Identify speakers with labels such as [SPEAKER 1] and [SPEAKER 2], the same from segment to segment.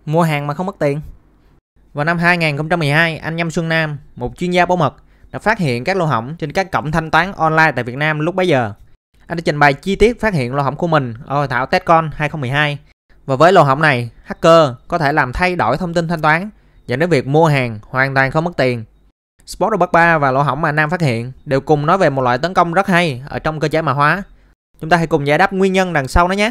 [SPEAKER 1] Mua hàng mà không mất tiền. Vào năm 2012, anh Nhâm Xuân Nam, một chuyên gia bảo mật, đã phát hiện các lỗ hổng trên các cổng thanh toán online tại Việt Nam lúc bấy giờ. Anh đã trình bày chi tiết phát hiện lỗ hổng của mình ở hội thảo TechCon 2012. Và với lỗ hổng này, hacker có thể làm thay đổi thông tin thanh toán, dẫn đến việc mua hàng hoàn toàn không mất tiền. Spot 3 và lỗ hổng mà Nam phát hiện đều cùng nói về một loại tấn công rất hay ở trong cơ chế mã hóa. Chúng ta hãy cùng giải đáp nguyên nhân đằng sau nó nhé.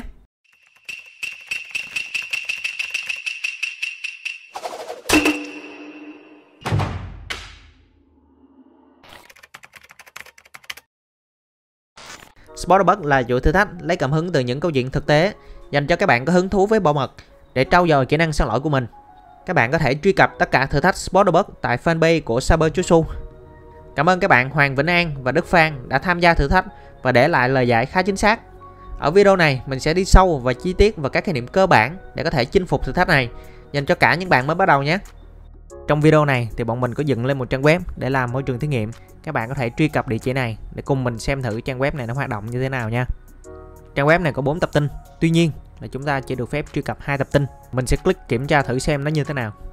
[SPEAKER 1] Spotterbug là chuỗi thử thách lấy cảm hứng từ những câu chuyện thực tế dành cho các bạn có hứng thú với bảo mật để trau dồi kỹ năng săn lỗi của mình. Các bạn có thể truy cập tất cả thử thách Spotterbug tại fanpage của Cyberjutsu. Cảm ơn các bạn Hoàng Vĩnh An và Đức Phan đã tham gia thử thách và để lại lời giải khá chính xác. Ở video này mình sẽ đi sâu và chi tiết vào các khái niệm cơ bản để có thể chinh phục thử thách này dành cho cả những bạn mới bắt đầu nhé. Trong video này thì bọn mình có dựng lên một trang web để làm môi trường thí nghiệm. Các bạn có thể truy cập địa chỉ này để cùng mình xem thử trang web này nó hoạt động như thế nào nha. Trang web này có 4 tập tin. Tuy nhiên là chúng ta chỉ được phép truy cập 2 tập tin. Mình sẽ click kiểm tra thử xem nó như thế nào.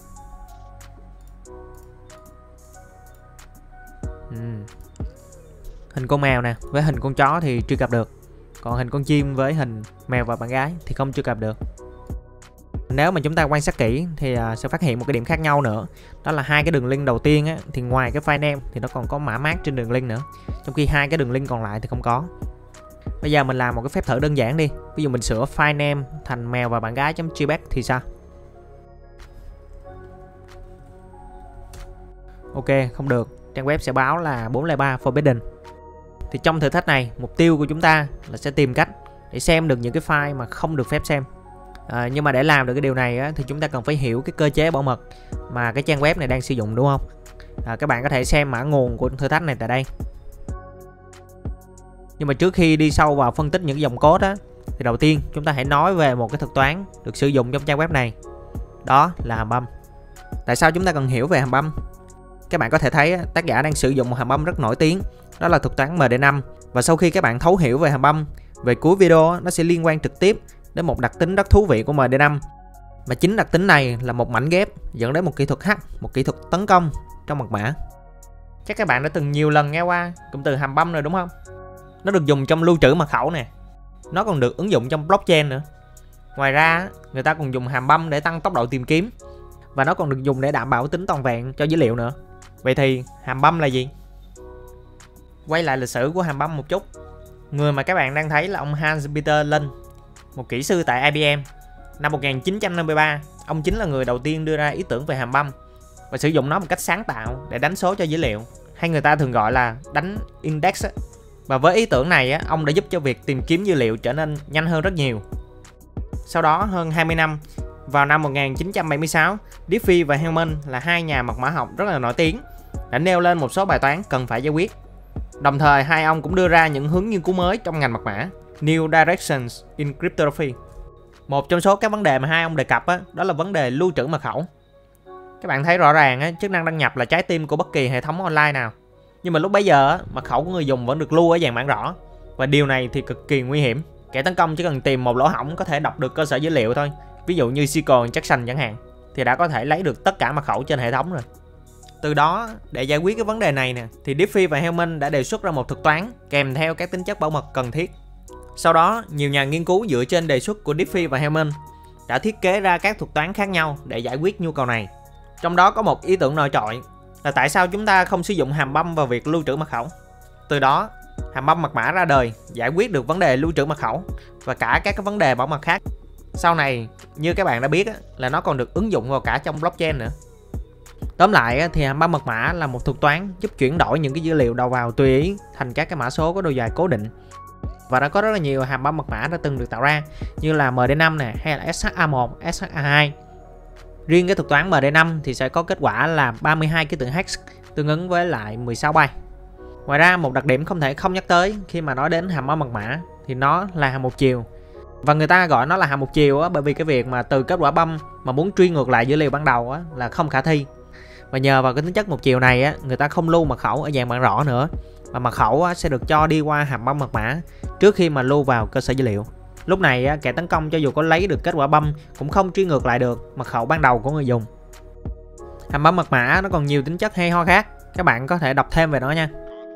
[SPEAKER 1] Hình con mèo nè với hình con chó thì truy cập được. Còn hình con chim với hình mèo và bạn gái thì không truy cập được. Nếu mà chúng ta quan sát kỹ thì sẽ phát hiện một cái điểm khác nhau nữa. Đó là hai cái đường link đầu tiên á, thì ngoài cái file name thì nó còn có mã mác trên đường link nữa. Trong khi hai cái đường link còn lại thì không có. Bây giờ mình làm một cái phép thử đơn giản đi. Ví dụ mình sửa file name thành mèo và bạn gái.jpg thì sao? Ok, không được. Trang web sẽ báo là 403 forbidden. Thì trong thử thách này, mục tiêu của chúng ta là sẽ tìm cách để xem được những cái file mà không được phép xem. Nhưng mà để làm được cái điều này á, thì chúng ta cần phải hiểu cái cơ chế bảo mật mà cái trang web này đang sử dụng, đúng không? Các bạn có thể xem mã nguồn của thử thách này tại đây. Nhưng mà trước khi đi sâu vào phân tích những cái dòng code á, thì đầu tiên chúng ta hãy nói về một cái thuật toán được sử dụng trong trang web này. Đó là hàm âm. Tại sao chúng ta cần hiểu về hàm âm? Các bạn có thể thấy tác giả đang sử dụng một hàm âm rất nổi tiếng. Đó là thuật toán MD5. Và sau khi các bạn thấu hiểu về hàm âm, về cuối video nó sẽ liên quan trực tiếp đến một đặc tính rất thú vị của MD5. Và chính đặc tính này là một mảnh ghép dẫn đến một kỹ thuật hack, một kỹ thuật tấn công trong mật mã. Chắc các bạn đã từng nhiều lần nghe qua cụm từ hàm băm rồi đúng không? Nó được dùng trong lưu trữ mật khẩu nè. Nó còn được ứng dụng trong blockchain nữa. Ngoài ra, người ta còn dùng hàm băm để tăng tốc độ tìm kiếm. Và nó còn được dùng để đảm bảo tính toàn vẹn cho dữ liệu nữa. Vậy thì hàm băm là gì? Quay lại lịch sử của hàm băm một chút. Người mà các bạn đang thấy là ông Hans Peter Lund, một kỹ sư tại IBM. Năm 1953, ông chính là người đầu tiên đưa ra ý tưởng về hàm băm và sử dụng nó một cách sáng tạo để đánh số cho dữ liệu, hay người ta thường gọi là đánh index. Và với ý tưởng này, ông đã giúp cho việc tìm kiếm dữ liệu trở nên nhanh hơn rất nhiều. Sau đó hơn 20 năm, vào năm 1976, Diffie và Hellman là hai nhà mật mã học rất là nổi tiếng, đã nêu lên một số bài toán cần phải giải quyết. Đồng thời hai ông cũng đưa ra những hướng nghiên cứu mới trong ngành mật mã, New Directions in Cryptography. Một trong số các vấn đề mà hai ông đề cập đó là vấn đề lưu trữ mật khẩu. Các bạn thấy rõ ràng chức năng đăng nhập là trái tim của bất kỳ hệ thống online nào. Nhưng mà lúc bấy giờ mật khẩu của người dùng vẫn được lưu ở dạng bản rõ. Và điều này thì cực kỳ nguy hiểm. Kẻ tấn công chỉ cần tìm một lỗ hổng có thể đọc được cơ sở dữ liệu thôi. Ví dụ như SQL injection chẳng hạn, thì đã có thể lấy được tất cả mật khẩu trên hệ thống rồi. Từ đó, để giải quyết cái vấn đề này nè, thì Diffie và Hellman đã đề xuất ra một thuật toán kèm theo các tính chất bảo mật cần thiết. Sau đó, nhiều nhà nghiên cứu dựa trên đề xuất của Diffie và Hellman đã thiết kế ra các thuật toán khác nhau để giải quyết nhu cầu này. Trong đó có một ý tưởng nổi trội là tại sao chúng ta không sử dụng hàm băm vào việc lưu trữ mật khẩu. Từ đó, hàm băm mật mã ra đời, giải quyết được vấn đề lưu trữ mật khẩu và cả các vấn đề bảo mật khác. Sau này, như các bạn đã biết là nó còn được ứng dụng vào cả trong blockchain nữa. Tóm lại thì hàm băm mật mã là một thuật toán giúp chuyển đổi những cái dữ liệu đầu vào tùy ý thành các cái mã số có độ dài cố định. Và đã có rất là nhiều hàm băm mật mã đã từng được tạo ra như là MD5 nè, hay là SHA-1, SHA-2. Riêng cái thuật toán MD5 thì sẽ có kết quả là 32 ký tự hex tương ứng với lại 16 byte. Ngoài ra một đặc điểm không thể không nhắc tới khi mà nói đến hàm băm mật mã thì nó là hàm một chiều. Và người ta gọi nó là hàm một chiều bởi vì cái việc mà từ kết quả băm mà muốn truy ngược lại dữ liệu ban đầu là không khả thi. Và nhờ vào cái tính chất một chiều này người ta không lưu mật khẩu ở dạng bản rõ nữa, và mật khẩu sẽ được cho đi qua hàm băm mật mã trước khi mà lưu vào cơ sở dữ liệu. Lúc này kẻ tấn công cho dù có lấy được kết quả băm cũng không truy ngược lại được mật khẩu ban đầu của người dùng. Hàm băm mật mã nó còn nhiều tính chất hay ho khác, các bạn có thể đọc thêm về nó nha.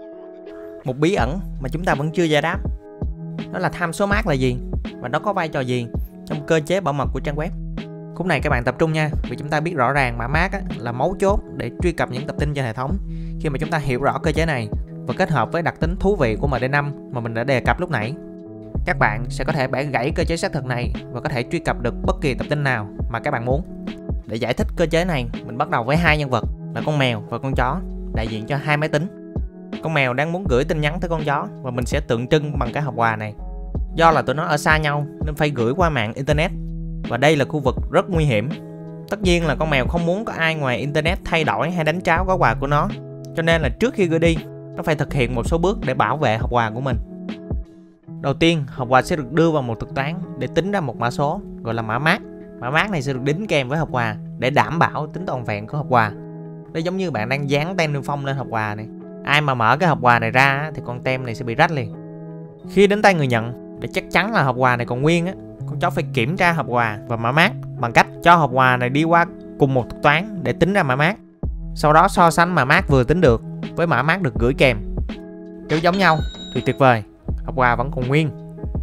[SPEAKER 1] Một bí ẩn mà chúng ta vẫn chưa giải đáp, đó là tham số mác là gì và nó có vai trò gì trong cơ chế bảo mật của trang web. Khúc này các bạn tập trung nha, vì chúng ta biết rõ ràng mã mác là mấu chốt để truy cập những tập tin trên hệ thống. Khi mà chúng ta hiểu rõ cơ chế này và kết hợp với đặc tính thú vị của MD5 mà mình đã đề cập lúc nãy, các bạn sẽ có thể bẻ gãy cơ chế xác thực này và có thể truy cập được bất kỳ tập tin nào mà các bạn muốn. Để giải thích cơ chế này, mình bắt đầu với hai nhân vật là con mèo và con chó, đại diện cho hai máy tính. Con mèo đang muốn gửi tin nhắn tới con chó và mình sẽ tượng trưng bằng cái hộp quà này. Do là tụi nó ở xa nhau nên phải gửi qua mạng internet, và đây là khu vực rất nguy hiểm. Tất nhiên là con mèo không muốn có ai ngoài internet thay đổi hay đánh tráo gói quà của nó, cho nên là trước khi gửi đi, nó phải thực hiện một số bước để bảo vệ hộp quà của mình. Đầu tiên, hộp quà sẽ được đưa vào một thuật toán để tính ra một mã số gọi là mã mác. Mã mác này sẽ được đính kèm với hộp quà để đảm bảo tính toàn vẹn của hộp quà. Nó giống như bạn đang dán tem niêm phong lên hộp quà này. Ai mà mở cái hộp quà này ra thì con tem này sẽ bị rách liền. Khi đến tay người nhận, để chắc chắn là hộp quà này còn nguyên con chó phải kiểm tra hộp quà và mã mác bằng cách cho hộp quà này đi qua cùng một thuật toán để tính ra mã mác. Sau đó so sánh mã mác vừa tính được với mã mác được gửi kèm. Nếu giống nhau thì tuyệt vời, hộp quà vẫn còn nguyên.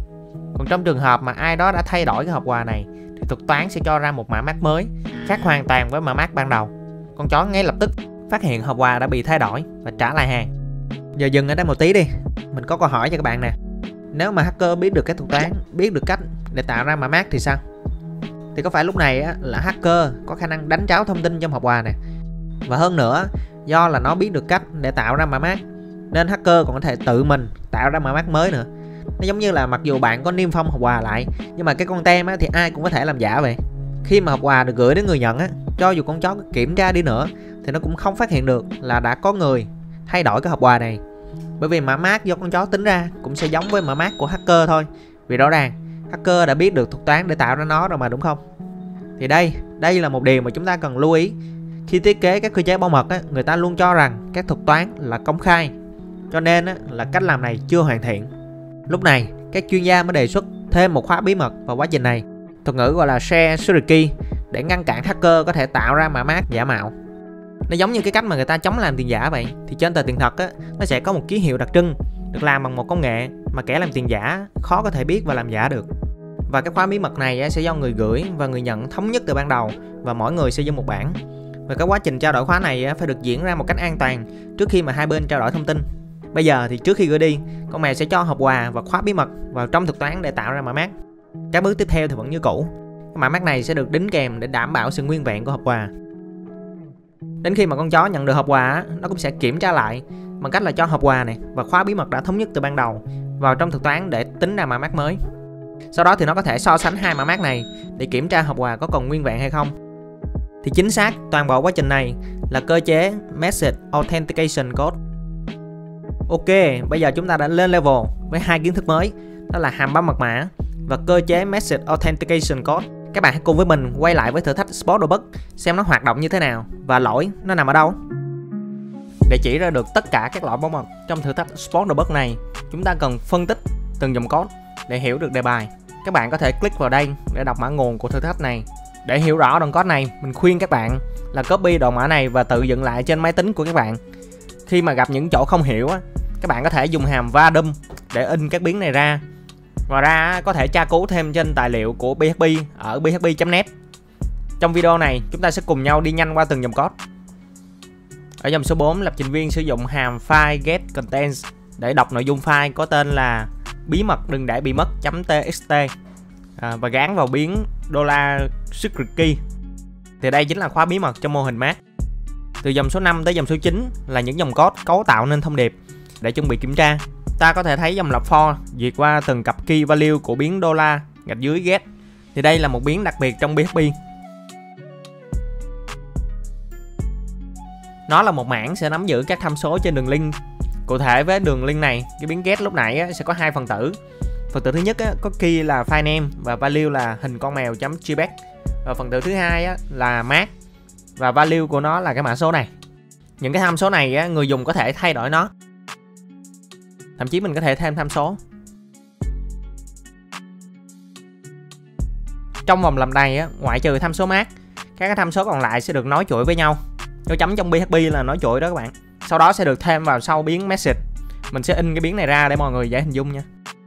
[SPEAKER 1] Còn trong trường hợp mà ai đó đã thay đổi cái hộp quà này thì thuật toán sẽ cho ra một mã mác mới khác hoàn toàn với mã mác ban đầu. Con chó ngay lập tức phát hiện hộp quà đã bị thay đổi và trả lại hàng. Giờ dừng ở đây một tí đi, mình có câu hỏi cho các bạn nè. Nếu mà hacker biết được cái thuật toán, biết được cách để tạo ra mã mác thì sao? Thì có phải lúc này là hacker có khả năng đánh tráo thông tin trong hộp quà này? Và hơn nữa, do là nó biết được cách để tạo ra mã mác nên hacker còn có thể tự mình tạo ra mã mác mới nữa. Nó giống như là mặc dù bạn có niêm phong hộp quà lại, nhưng mà cái con tem thì ai cũng có thể làm giả vậy. Khi mà hộp quà được gửi đến người nhận cho dù con chó có kiểm tra đi nữa thì nó cũng không phát hiện được là đã có người thay đổi cái hộp quà này. Bởi vì mã mác do con chó tính ra cũng sẽ giống với mã mác của hacker thôi. Vì rõ ràng hacker đã biết được thuật toán để tạo ra nó rồi mà, đúng không? Thì đây là một điều mà chúng ta cần lưu ý. Khi thiết kế các cơ chế bảo mật người ta luôn cho rằng các thuật toán là công khai, cho nên là cách làm này chưa hoàn thiện. Lúc này các chuyên gia mới đề xuất thêm một khóa bí mật vào quá trình này, thuật ngữ gọi là Share Secret Key, để ngăn cản hacker có thể tạo ra mã mác giả mạo. Nó giống như cái cách mà người ta chống làm tiền giả vậy. Thì trên tờ tiền thật nó sẽ có một ký hiệu đặc trưng được làm bằng một công nghệ mà kẻ làm tiền giả khó có thể biết và làm giả được. Và cái khóa bí mật này sẽ do người gửi và người nhận thống nhất từ ban đầu, và mỗi người sẽ dùng một bản. Và cái quá trình trao đổi khóa này phải được diễn ra một cách an toàn trước khi mà hai bên trao đổi thông tin. Bây giờ thì trước khi gửi đi, con mèo sẽ cho hộp quà và khóa bí mật vào trong thuật toán để tạo ra mã mác. Các bước tiếp theo thì vẫn như cũ. Cái mã mác này sẽ được đính kèm để đảm bảo sự nguyên vẹn của hộp quà. Đến khi mà con chó nhận được hộp quà, nó cũng sẽ kiểm tra lại bằng cách là cho hộp quà này và khóa bí mật đã thống nhất từ ban đầu vào trong thuật toán để tính ra mã mác mới. Sau đó thì nó có thể so sánh hai mã mác này để kiểm tra hộp quà có còn nguyên vẹn hay không. Thì chính xác toàn bộ quá trình này là cơ chế Message Authentication Code. Ok, bây giờ chúng ta đã lên level với hai kiến thức mới, đó là hàm băm mật mã và cơ chế Message Authentication Code. Các bạn hãy cùng với mình quay lại với thử thách Spot Debug xem nó hoạt động như thế nào và lỗi nó nằm ở đâu. Để chỉ ra được tất cả các lỗi bảo mật trong thử thách Spot Debug này, chúng ta cần phân tích từng dòng code để hiểu được đề bài. Các bạn có thể click vào đây để đọc mã nguồn của thử thách này. Để hiểu rõ đoạn code này, mình khuyên các bạn là copy đoạn mã này và tự dựng lại trên máy tính của các bạn. Khi mà gặp những chỗ không hiểu các bạn có thể dùng hàm va-đum để in các biến này ra. Ngoài ra có thể tra cứu thêm trên tài liệu của PHP ở php.net. Trong video này chúng ta sẽ cùng nhau đi nhanh qua từng dòng code. Ở dòng số 4, lập trình viên sử dụng hàm file get contents để đọc nội dung file có tên là bí mật đừng để bị mất.txt và gán vào biến $secret key. Thì đây chính là khóa bí mật trong mô hình mác. Từ dòng số 5 tới dòng số 9 là những dòng code cấu tạo nên thông điệp. Để chuẩn bị kiểm tra, ta có thể thấy dòng lặp for duyệt qua từng cặp key value của biến $get. Thì đây là một biến đặc biệt trong PHP. Nó là một mảng sẽ nắm giữ các tham số trên đường link. Cụ thể với đường link này, cái biến get lúc nãy sẽ có hai phần tử. Phần tử thứ nhất có key là file name và value là hình con mèo.jpg. Và phần tử thứ hai là mác và value của nó là cái mã số này. Những cái tham số này người dùng có thể thay đổi nó. Thậm chí mình có thể thêm tham số. Trong vòng làm này á, ngoại trừ tham số mát, các cái tham số còn lại sẽ được nối chuỗi với nhau. Dấu chấm trong PHP là nối chuỗi đó các bạn. Sau đó sẽ được thêm vào sau biến message. Mình sẽ in cái biến này ra để mọi người dễ hình dung nha.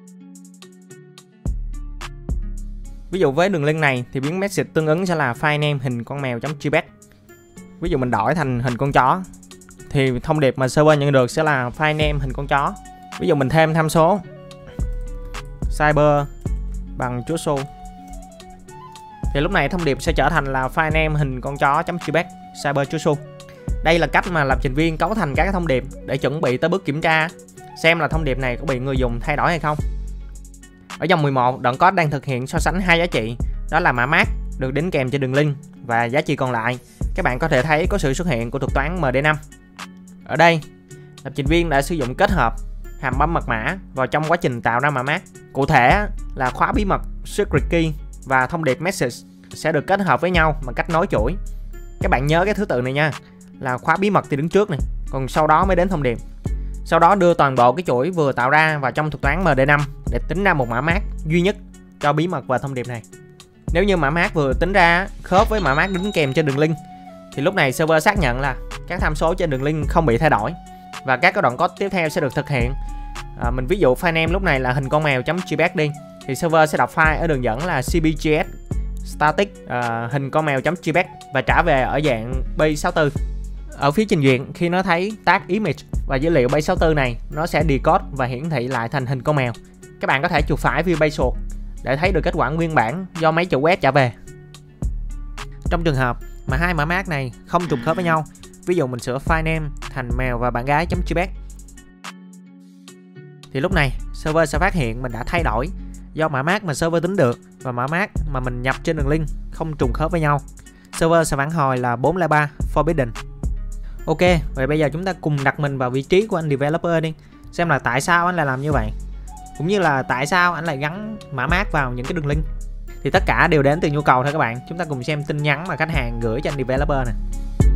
[SPEAKER 1] Ví dụ với đường link này thì biến message tương ứng sẽ là file name hình con mèo.jpg. Ví dụ mình đổi thành hình con chó thì thông điệp mà server nhận được sẽ là file name hình con chó. Ví dụ mình thêm tham số cyber bằng chúa xu thì lúc này thông điệp sẽ trở thành là file name hình con chó.jpg cyber chúa xu. Đây là cách mà lập trình viên cấu thành các cái thông điệp để chuẩn bị tới bước kiểm tra xem là thông điệp này có bị người dùng thay đổi hay không. Ở dòng 11, đoạn code đang thực hiện so sánh hai giá trị, đó là mã mác được đính kèm trên đường link và giá trị còn lại. Các bạn có thể thấy có sự xuất hiện của thuật toán MD5. Ở đây, lập trình viên đã sử dụng kết hợp hàm bấm mật mã vào trong quá trình tạo ra mã mác. Cụ thể là khóa bí mật secret key và thông điệp message sẽ được kết hợp với nhau bằng cách nối chuỗi. Các bạn nhớ cái thứ tự này nha, là khóa bí mật thì đứng trước này, còn sau đó mới đến thông điệp. Sau đó đưa toàn bộ cái chuỗi vừa tạo ra vào trong thuật toán MD5 để tính ra một mã mác duy nhất cho bí mật và thông điệp này. Nếu như mã mác vừa tính ra khớp với mã mác đính kèm trên đường link thì lúc này server xác nhận là các tham số trên đường link không bị thay đổi và các cái đoạn code tiếp theo sẽ được thực hiện. Mình ví dụ file name lúc này là hình con mèo.jpg đi, thì server sẽ đọc file ở đường dẫn là cpgs static hình con mèo.jpg và trả về ở dạng base64. Ở phía trình duyệt, khi nó thấy tag image và dữ liệu base64 này, nó sẽ decode và hiển thị lại thành hình con mèo. Các bạn có thể chuột phải view base suột để thấy được kết quả nguyên bản do máy chủ web trả về. Trong trường hợp mà hai mã mác này không trùng khớp với nhau, ví dụ mình sửa file name thành mèo và bạn gái.jpg, thì lúc này server sẽ phát hiện mình đã thay đổi do mã mác mà server tính được và mã mác mà mình nhập trên đường link không trùng khớp với nhau. Server sẽ phản hồi là 403 forbidden. Ok, vậy bây giờ chúng ta cùng đặt mình vào vị trí của anh developer đi, xem là tại sao anh lại làm như vậy, cũng như là tại sao anh lại gắn mã mác vào những cái đường link. Thì tất cả đều đến từ nhu cầu thôi các bạn. Chúng ta cùng xem tin nhắn mà khách hàng gửi cho anh developer này.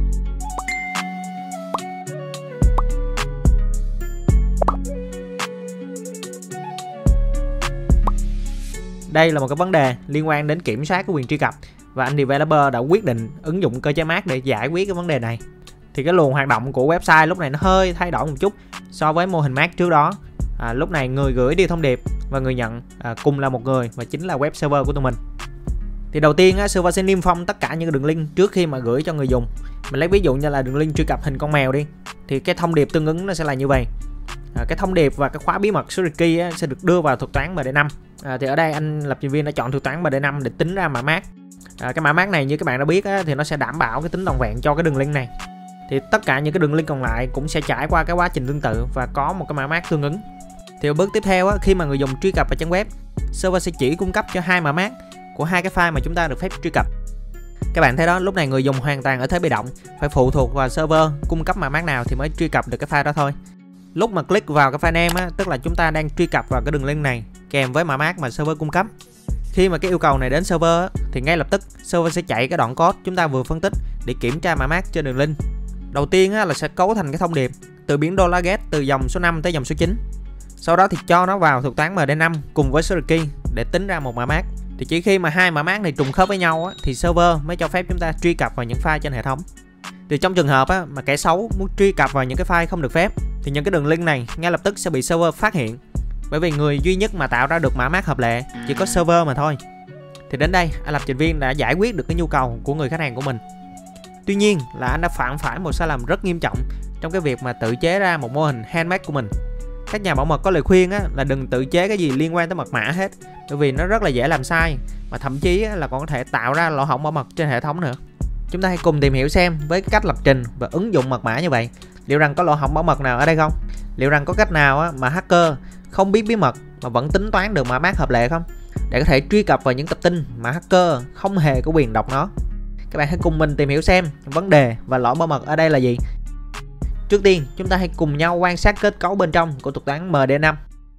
[SPEAKER 1] Đây là một cái vấn đề liên quan đến kiểm soát cái quyền truy cập và anh developer đã quyết định ứng dụng cơ chế mác để giải quyết cái vấn đề này. Thì cái luồng hoạt động của website lúc này nó hơi thay đổi một chút so với mô hình mác trước đó. Lúc này người gửi đi thông điệp và người nhận cùng là một người và chính là web server của tụi mình. Thì đầu tiên server sẽ niêm phong tất cả những đường link trước khi mà gửi cho người dùng. Mình lấy ví dụ như là đường link truy cập hình con mèo đi, thì cái thông điệp tương ứng nó sẽ là như vậy. Cái thông điệp và cái khóa bí mật secret key sẽ được đưa vào thuật toán MD5. Thì ở đây anh lập trình viên đã chọn thuật toán MD5 để tính ra mã mác. Cái mã mác này như các bạn đã biết thì nó sẽ đảm bảo cái tính toàn vẹn cho cái đường link này. Thì tất cả những cái đường link còn lại cũng sẽ trải qua cái quá trình tương tự và có một cái mã mác tương ứng. Thì ở bước tiếp theo khi mà người dùng truy cập vào trang web, server sẽ chỉ cung cấp cho hai mã mác của hai cái file mà chúng ta được phép truy cập. Các bạn thấy đó, lúc này người dùng hoàn toàn ở thế bị động, phải phụ thuộc vào server cung cấp mã mác nào thì mới truy cập được cái file đó thôi. Lúc mà click vào cái file name tức là chúng ta đang truy cập vào cái đường link này kèm với mã mác mà server cung cấp. Khi mà cái yêu cầu này đến server thì ngay lập tức server sẽ chạy cái đoạn code chúng ta vừa phân tích để kiểm tra mã mác trên đường link. Đầu tiên là sẽ cấu thành cái thông điệp từ biến $get từ dòng số 5 tới dòng số 9. Sau đó thì cho nó vào thuật toán MD5 cùng với secret key để tính ra một mã mác. Thì chỉ khi mà hai mã mác này trùng khớp với nhau thì server mới cho phép chúng ta truy cập vào những file trên hệ thống. Thì trong trường hợp mà kẻ xấu muốn truy cập vào những cái file không được phép thì những cái đường link này ngay lập tức sẽ bị server phát hiện. Bởi vì người duy nhất mà tạo ra được mã mác hợp lệ chỉ có server mà thôi. Thì đến đây anh lập trình viên đã giải quyết được cái nhu cầu của người khách hàng của mình. Tuy nhiên là anh đã phạm phải một sai lầm rất nghiêm trọng trong cái việc mà tự chế ra một mô hình handmade của mình. Các nhà bảo mật có lời khuyên là đừng tự chế cái gì liên quan tới mật mã hết, bởi vì nó rất là dễ làm sai và thậm chí là còn có thể tạo ra lỗ hổng bảo mật trên hệ thống nữa. Chúng ta hãy cùng tìm hiểu xem với cách lập trình và ứng dụng mật mã như vậy, liệu rằng có lỗ hổng bảo mật nào ở đây không? Liệu rằng có cách nào mà hacker không biết bí mật mà vẫn tính toán được mã mác hợp lệ không? Để có thể truy cập vào những tập tin mà hacker không hề có quyền đọc nó. Các bạn hãy cùng mình tìm hiểu xem vấn đề và lỗi bảo mật ở đây là gì. Trước tiên, chúng ta hãy cùng nhau quan sát kết cấu bên trong của thuật toán MD5.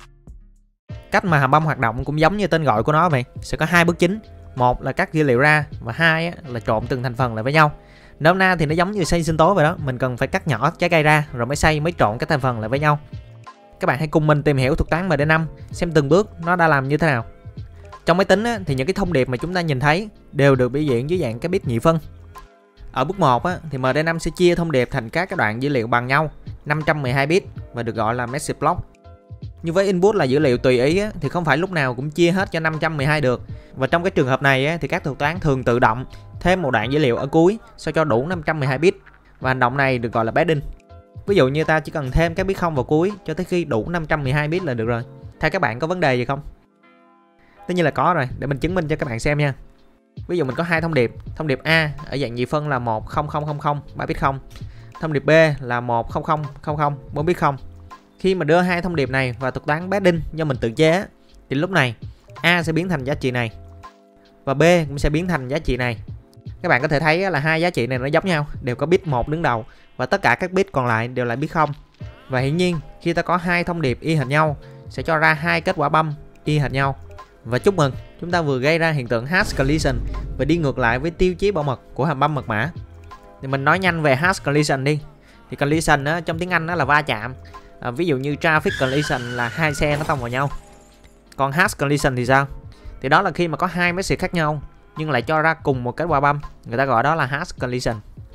[SPEAKER 1] Cách mà hàm băm hoạt động cũng giống như tên gọi của nó vậy, sẽ có hai bước chính. Một là cắt dữ liệu ra và hai là trộn từng thành phần lại với nhau. Nôm na thì nó giống như xay sinh tố vậy đó, mình cần phải cắt nhỏ trái cây ra rồi mới xay mới trộn các thành phần lại với nhau. Các bạn hãy cùng mình tìm hiểu thuật toán MD5 xem từng bước nó đã làm như thế nào. Trong máy tính á, thì những cái thông điệp mà chúng ta nhìn thấy đều được biểu diễn dưới dạng cái bit nhị phân. Ở bước 1 á, thì MD5 sẽ chia thông điệp thành các cái đoạn dữ liệu bằng nhau 512 bit và được gọi là message block. Nhưng với input là dữ liệu tùy ý á, thì không phải lúc nào cũng chia hết cho 512 được. Và trong cái trường hợp này á, thì các thuật toán thường tự động thêm một đoạn dữ liệu ở cuối sao cho đủ 512 bit. Và hành động này được gọi là padding. Ví dụ như ta chỉ cần thêm các bit 0 vào cuối cho tới khi đủ 512 bit là được rồi. Theo các bạn có vấn đề gì không? Tất nhiên là có rồi, để mình chứng minh cho các bạn xem nha. Ví dụ mình có hai thông điệp. Thông điệp A ở dạng nhị phân là 10000 3 bit 0. Thông điệp B là 10000 4 bit 0. Khi mà đưa hai thông điệp này vào thuật toán padding do mình tự chế thì lúc này A sẽ biến thành giá trị này và B cũng sẽ biến thành giá trị này. Các bạn có thể thấy là hai giá trị này nó giống nhau, đều có bit 1 đứng đầu và tất cả các bit còn lại đều là bit 0. Và hiển nhiên khi ta có hai thông điệp y hệt nhau sẽ cho ra hai kết quả băm y hệt nhau. Và chúc mừng, chúng ta vừa gây ra hiện tượng hash collision và đi ngược lại với tiêu chí bảo mật của hàm băm mật mã. Thì mình nói nhanh về hash collision đi. Thì collision á, trong tiếng Anh đó là va chạm. Ví dụ như traffic collision là hai xe nó tông vào nhau. Còn hash collision thì sao? Thì đó là khi mà có hai message khác nhau nhưng lại cho ra cùng một kết quả băm, người ta gọi đó là hash collision.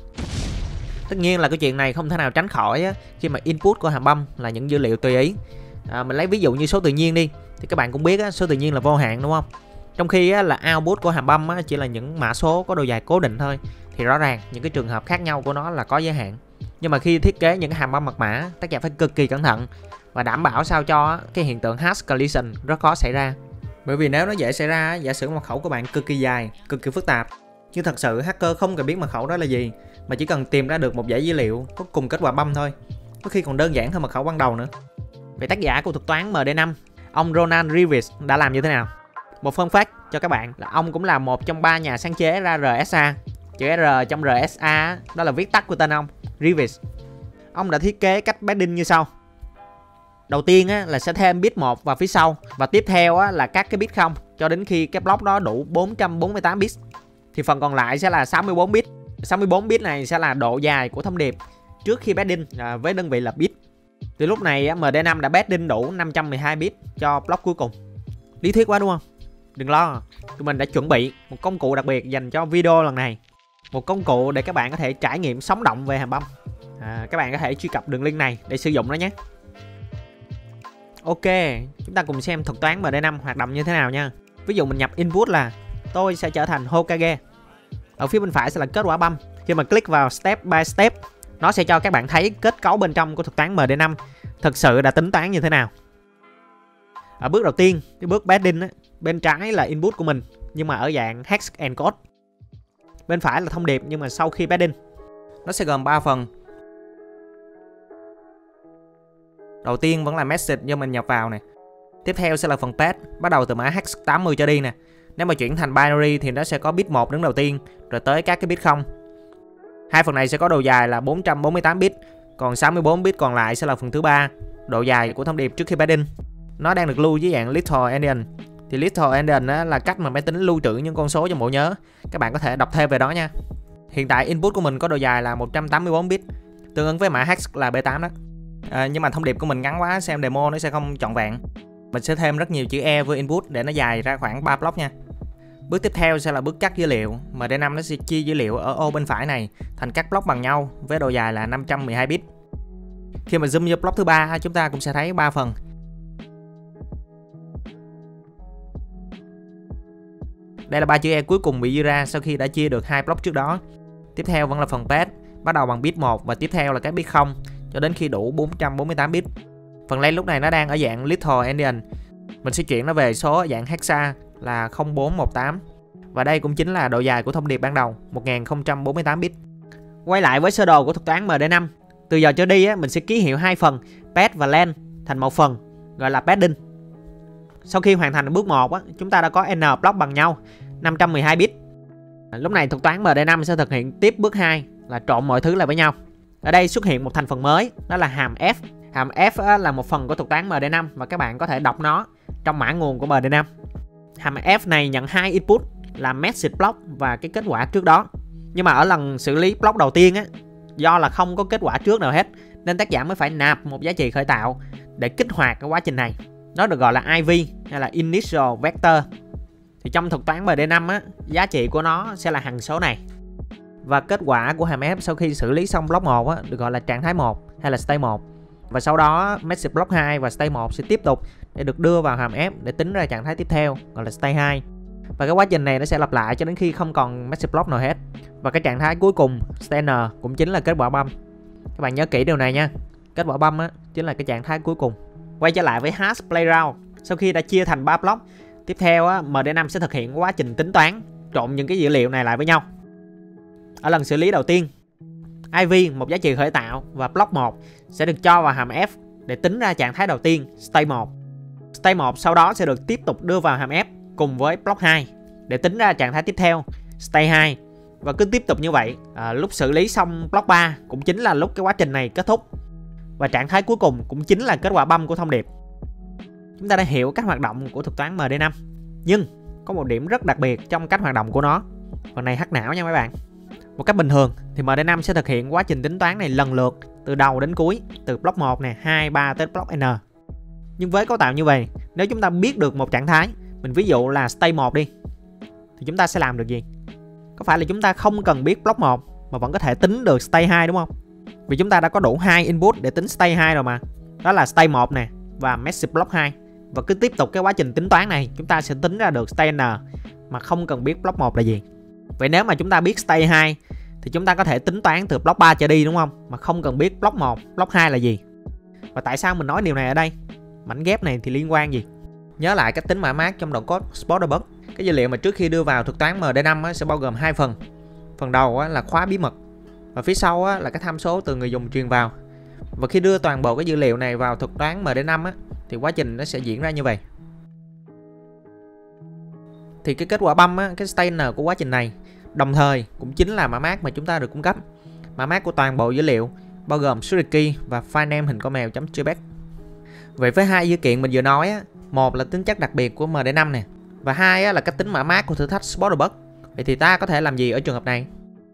[SPEAKER 1] Tất nhiên là cái chuyện này không thể nào tránh khỏi á, khi mà input của hàm băm là những dữ liệu tùy ý. Mình lấy ví dụ như số tự nhiên đi, thì các bạn cũng biết á, số tự nhiên là vô hạn đúng không? Trong khi á, là output của hàm băm á, chỉ là những mã số có độ dài cố định thôi, thì rõ ràng những cái trường hợp khác nhau của nó là có giới hạn. Nhưng mà khi thiết kế những cái hàm băm mật mã, tác giả phải cực kỳ cẩn thận và đảm bảo sao cho cái hiện tượng hash collision rất khó xảy ra. Bởi vì nếu nó dễ xảy ra, giả sử mật khẩu của bạn cực kỳ dài, cực kỳ phức tạp, nhưng thật sự hacker không cần biết mật khẩu đó là gì, mà chỉ cần tìm ra được một dãy dữ liệu có cùng kết quả băm thôi, có khi còn đơn giản hơn mật khẩu ban đầu nữa. Vậy tác giả của thuật toán MD5, ông Ronald Rives đã làm như thế nào? Một fun fact cho các bạn là ông cũng là một trong 3 nhà sáng chế ra RSA. Chữ R trong RSA đó là viết tắt của tên ông, Rives. Ông đã thiết kế cách padding như sau. Đầu tiên á, là sẽ thêm bit 1 vào phía sau và tiếp theo á, là các cái bit 0 cho đến khi cái block đó đủ 448 bit. Thì phần còn lại sẽ là 64 bit. 64 bit này sẽ là độ dài của thông điệp trước khi padding với đơn vị là bit. Từ lúc này á, MD5 đã padding đủ 512 bit cho block cuối cùng. Lý thuyết quá đúng không? Đừng lo, tụi mình đã chuẩn bị một công cụ đặc biệt dành cho video lần này. Một công cụ để các bạn có thể trải nghiệm sống động về hàm băm. Các bạn có thể truy cập đường link này để sử dụng nó nhé. Ok, chúng ta cùng xem thuật toán MD5 hoạt động như thế nào nha. Ví dụ mình nhập input là tôi sẽ trở thành Hokage. Ở phía bên phải sẽ là kết quả băm. Khi mà click vào step by step, nó sẽ cho các bạn thấy kết cấu bên trong của thuật toán MD5 thực sự đã tính toán như thế nào. Ở bước đầu tiên, cái bước padding á, bên trái là input của mình nhưng mà ở dạng hex encode. Bên phải là thông điệp nhưng mà sau khi padding. Nó sẽ gồm 3 phần. Đầu tiên vẫn là message do mình nhập vào nè. Tiếp theo sẽ là phần path, bắt đầu từ mã hex 80 cho đi nè. Nếu mà chuyển thành binary thì nó sẽ có bit 1 đứng đầu tiên, rồi tới các cái bit 0. Hai phần này sẽ có độ dài là 448 bit, còn 64 bit còn lại sẽ là phần thứ ba, độ dài của thông điệp trước khi padding. Nó đang được lưu dưới dạng little endian. Thì little endian là cách mà máy tính lưu trữ những con số trong bộ nhớ. Các bạn có thể đọc thêm về đó nha. Hiện tại input của mình có độ dài là 184 bit, tương ứng với mã hex là B8 đó. Nhưng mà thông điệp của mình ngắn quá, xem demo nó sẽ không trọn vẹn. Mình sẽ thêm rất nhiều chữ E với input để nó dài ra khoảng 3 block nha. Bước tiếp theo sẽ là bước cắt dữ liệu. MD5 nó sẽ chia dữ liệu ở ô bên phải này thành các block bằng nhau với độ dài là 512 bit. Khi mà zoom vô block thứ ba, chúng ta cũng sẽ thấy 3 phần. Đây là 3 chữ E cuối cùng bị ghi ra sau khi đã chia được 2 block trước đó. Tiếp theo vẫn là phần path, bắt đầu bằng bit 1 và tiếp theo là các bit 0 cho đến khi đủ 448 bit. Phần len lúc này nó đang ở dạng little endian. Mình sẽ chuyển nó về số dạng hexa là 0418. Và đây cũng chính là độ dài của thông điệp ban đầu, 1048 bit. Quay lại với sơ đồ của thuật toán MD5. Từ giờ trở đi mình sẽ ký hiệu hai phần path và len thành một phần, gọi là padding. Sau khi hoàn thành bước 1 chúng ta đã có n block bằng nhau, 512 bit. Lúc này thuật toán MD5 sẽ thực hiện tiếp bước 2 là trộn mọi thứ lại với nhau. Ở đây xuất hiện một thành phần mới, đó là hàm F. Hàm F là một phần của thuật toán MD5 và các bạn có thể đọc nó trong mã nguồn của MD5. Hàm F này nhận hai input là message block và cái kết quả trước đó. Nhưng mà ở lần xử lý block đầu tiên do là không có kết quả trước nào hết nên tác giả mới phải nạp một giá trị khởi tạo để kích hoạt cái quá trình này. Nó được gọi là IV hay là Initial Vector. Thì trong thuật toán MD5 á, giá trị của nó sẽ là hằng số này. Và kết quả của hàm F sau khi xử lý xong block 1 á, được gọi là trạng thái 1 hay là state 1. Và sau đó massive block 2 và state 1 sẽ tiếp tục để được đưa vào hàm F để tính ra trạng thái tiếp theo gọi là state 2. Và cái quá trình này nó sẽ lặp lại cho đến khi không còn massive block nào hết. Và cái trạng thái cuối cùng state N cũng chính là kết quả băm. Các bạn nhớ kỹ điều này nha. Kết quả băm á, chính là cái trạng thái cuối cùng. Quay trở lại với hash playground. Sau khi đã chia thành 3 block, tiếp theo á, MD5 sẽ thực hiện quá trình tính toán, trộn những cái dữ liệu này lại với nhau. Ở lần xử lý đầu tiên, IV, một giá trị khởi tạo, và block 1 sẽ được cho vào hàm F để tính ra trạng thái đầu tiên, state 1. State 1 sau đó sẽ được tiếp tục đưa vào hàm F cùng với block 2 để tính ra trạng thái tiếp theo, state 2. Và cứ tiếp tục như vậy, lúc xử lý xong block 3 cũng chính là lúc cái quá trình này kết thúc. Và trạng thái cuối cùng cũng chính là kết quả băm của thông điệp. Chúng ta đã hiểu cách hoạt động của thuật toán MD5. Nhưng có một điểm rất đặc biệt trong cách hoạt động của nó. Phần này hack não nha mấy bạn. Một cách bình thường thì MD5 sẽ thực hiện quá trình tính toán này lần lượt từ đầu đến cuối, từ block 1 này, 2, 3 tới block N. Nhưng với cấu tạo như vậy, nếu chúng ta biết được một trạng thái, mình ví dụ là state 1 đi, thì chúng ta sẽ làm được gì? Có phải là chúng ta không cần biết block 1 mà vẫn có thể tính được state 2 đúng không? Vì chúng ta đã có đủ 2 input để tính state 2 rồi mà. Đó là state 1 nè và massive block 2. Và cứ tiếp tục cái quá trình tính toán này, chúng ta sẽ tính ra được state N mà không cần biết block 1 là gì. Vậy nếu mà chúng ta biết state 2 thì chúng ta có thể tính toán từ block 3 trở đi đúng không? Mà không cần biết block 1, block 2 là gì. Và tại sao mình nói điều này ở đây? Mảnh ghép này thì liên quan gì? Nhớ lại cách tính mã mác trong đoạn code Sporebug. Cái dữ liệu mà trước khi đưa vào thuật toán MD5 sẽ bao gồm 2 phần. Phần đầu là khóa bí mật và phía sau là cái tham số từ người dùng truyền vào. Và khi đưa toàn bộ cái dữ liệu này vào thuật toán MD5 thì quá trình nó sẽ diễn ra như vậy. Thì cái kết quả băm cái state N của quá trình này đồng thời cũng chính là mã mác mà chúng ta được cung cấp. Mã mác của toàn bộ dữ liệu bao gồm secret key và file name hình con mèo.jpg. Vậy với hai dữ kiện mình vừa nói một là tính chất đặc biệt của MD5 nè, và hai là cách tính mã mác của thử thách Sporebug. Vậy thì ta có thể làm gì ở trường hợp này?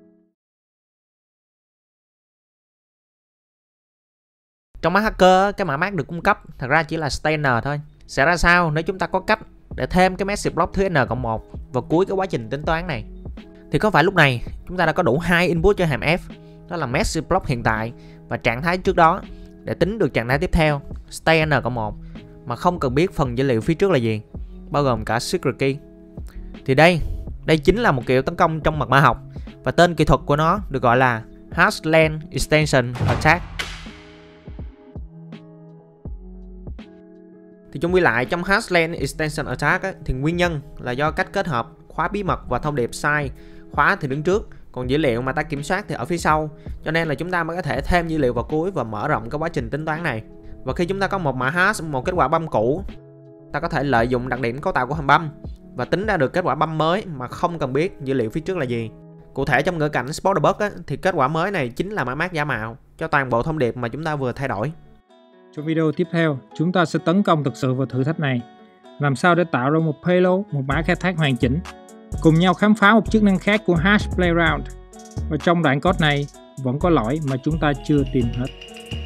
[SPEAKER 1] Trong mắt hacker, cái mã mác được cung cấp thật ra chỉ là state N thôi. Sẽ ra sao nếu chúng ta có cách để thêm cái massive block thứ N+1 vào cuối cái quá trình tính toán này? Thì có phải lúc này chúng ta đã có đủ 2 input cho hàm F, đó là massive block hiện tại và trạng thái trước đó, để tính được trạng thái tiếp theo, state N+1, mà không cần biết phần dữ liệu phía trước là gì, bao gồm cả secret key. Thì đây chính là một kiểu tấn công trong mật mã học, và tên kỹ thuật của nó được gọi là Hash Length Extension Attack. Thì chung quy lại, trong Hash Length Extension Attack thì nguyên nhân là do cách kết hợp khóa bí mật và thông điệp sai. Khóa thì đứng trước, còn dữ liệu mà ta kiểm soát thì ở phía sau. Cho nên là chúng ta mới có thể thêm dữ liệu vào cuối và mở rộng cái quá trình tính toán này. Và khi chúng ta có một mã hash, một kết quả băm cũ, ta có thể lợi dụng đặc điểm cấu tạo của hàm băm và tính ra được kết quả băm mới mà không cần biết dữ liệu phía trước là gì. Cụ thể trong ngữ cảnh Sporebug thì kết quả mới này chính là mã mác giả mạo cho toàn bộ thông điệp mà chúng ta vừa thay đổi.
[SPEAKER 2] Trong video tiếp theo, chúng ta sẽ tấn công thực sự vào thử thách này. Làm sao để tạo ra một payload, một mã khai thác hoàn chỉnh. Cùng nhau khám phá một chức năng khác của Hash Playground. Và trong đoạn code này vẫn có lỗi mà chúng ta chưa tìm hết.